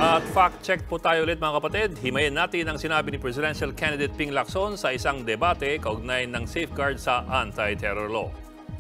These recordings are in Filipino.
At fact-check po tayo ulit mga kapatid. Himayin natin ang sinabi ni Presidential Candidate Ping Lacson sa isang debate kaugnay ng safeguard sa anti-terror law.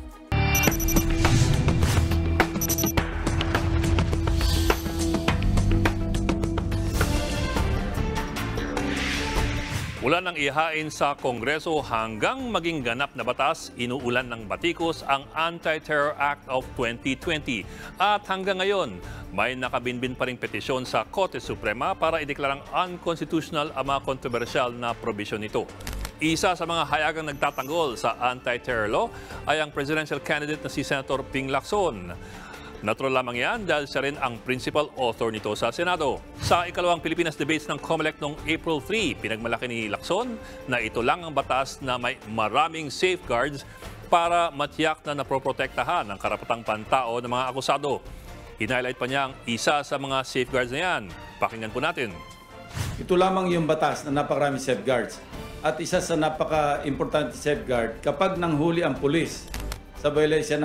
Mula nang ihain sa Kongreso hanggang maging ganap na batas, inuulan ng batikos ang Anti-Terror Act of 2020. At hanggang ngayon, may nakabinbin pa ring petisyon sa Korte Suprema para ideklarang unconstitutional ang mga kontrobersyal na probisyon nito. Isa sa mga hayagang nagtatanggol sa anti-terror law ay ang presidential candidate na si Senator Ping Lacson. Natural lamang yan dahil siya rin ang principal author nito sa Senado. Sa ikalawang Pilipinas debates ng COMELEC noong April 3, pinagmalaki ni Lacson na ito lang ang batas na may maraming safeguards para matiyak na naproprotektahan ang karapatang pantao ng mga akusado. Hinighlight pa niya ang isa sa mga safeguards na yan. Pakinggan po natin. Ito lamang yung batas na napakaraming safeguards. At isa sa napaka-importante safeguard, kapag nanghuli ang pulis sa violation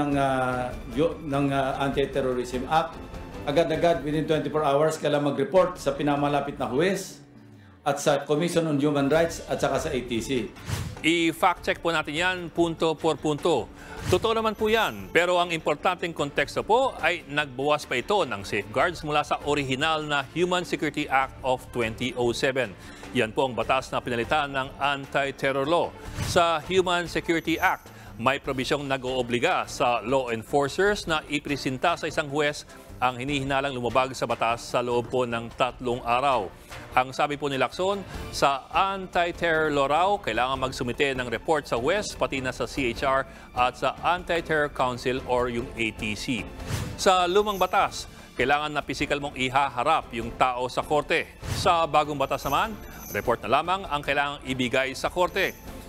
ng Anti-Terrorism Act, agad-agad within 24 hours kailangan mag-report sa pinamalapit na huwes at sa Commission on Human Rights at saka sa ATC. I-fact check po natin yan punto por punto. Totoo naman po yan, pero ang importanteng konteksto po ay nagbawas pa ito ng safeguards mula sa orihinal na Human Security Act of 2007. Yan po ang batas na pinalitan ng anti-terror law. Sa Human Security Act, may probisyong nag-oobliga sa law enforcers na ipresenta sa isang huwes ang hinihinalang lumabag sa batas sa loob po ng 3 araw. Ang sabi po ni Lacson, sa anti-terror law raw, kailangan magsumite ng report sa huwes, pati na sa CHR at sa Anti-Terror Council or yung ATC. Sa lumang batas, kailangan na pisikal mong ihaharap yung tao sa korte. Sa bagong batas naman, report na lamang ang kailangang ibigay sa korte.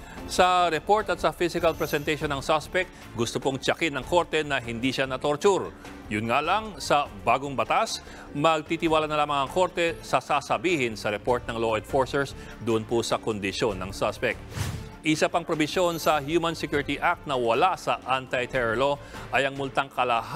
Sa report at sa physical presentation ng suspect, gusto pong tiyakin ng korte na hindi siya na-torture. Yun nga lang, sa bagong batas, magtitiwala na lamang ang korte sa sasabihin sa report ng law enforcers doon po sa kondisyon ng suspect. Isa pang probisyon sa Human Security Act na wala sa anti-terror law ay ang multang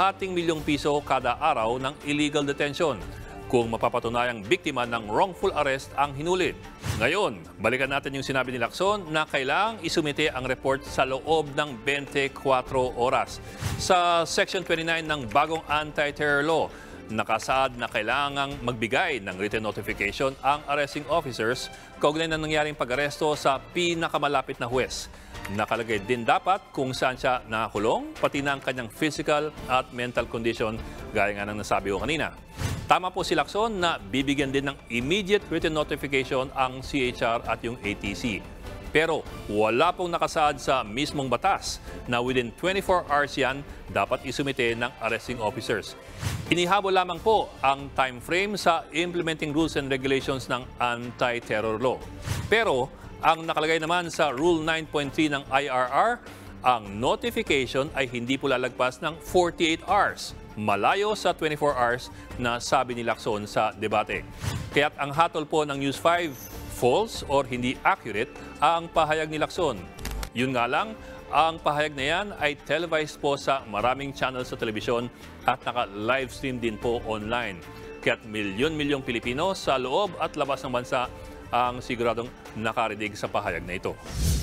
₱250,000 kada araw ng illegal detention kung mapapatunayang biktima ng wrongful arrest ang hinuli. Ngayon, balikan natin yung sinabi ni Lacson na kailangang isumite ang report sa loob ng 24 oras. Sa Section 29 ng bagong anti-terror law, nakasaad na kailangang magbigay ng written notification ang arresting officers kaugnay ng nangyaring pag-aresto sa pinakamalapit na huwes. Nakalagay din dapat kung saan siya nakakulong, pati na ang kanyang physical at mental condition gaya nga ng nasabi ko kanina. Tama po si Lacson na bibigyan din ng immediate written notification ang CHR at yung ATC. Pero wala pong nakasaad sa mismong batas na within 24 hours yan dapat isumite ng arresting officers. Inihabol lamang po ang time frame sa implementing rules and regulations ng anti-terror law. Pero ang nakalagay naman sa Rule 9.3 ng IRR, ang notification ay hindi po lalagpas ng 48 hours. Malayo sa 24 hours na sabi ni Lacson sa debate. Kaya't ang hatol po ng News 5, false or hindi accurate ang pahayag ni Lacson. Yun nga lang, ang pahayag na yan ay televised po sa maraming channel sa telebisyon at naka-livestream din po online. Kaya't milyon-milyong Pilipino sa loob at labas ng bansa ang siguradong nakarinig sa pahayag na ito.